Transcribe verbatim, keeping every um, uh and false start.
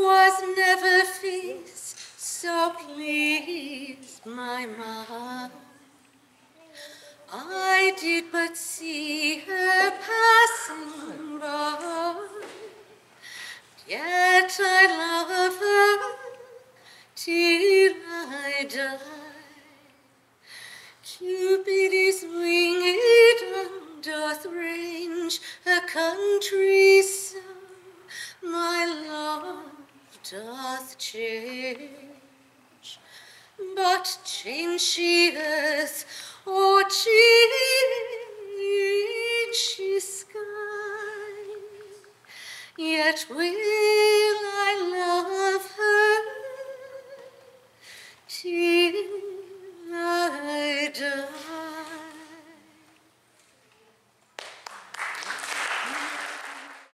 was never feast so pleased my mind. I did but see her passing by, yet I love her till I die. Cupid is winged and doth range a country so, my love doth change, but change she is, or change she sky, yet will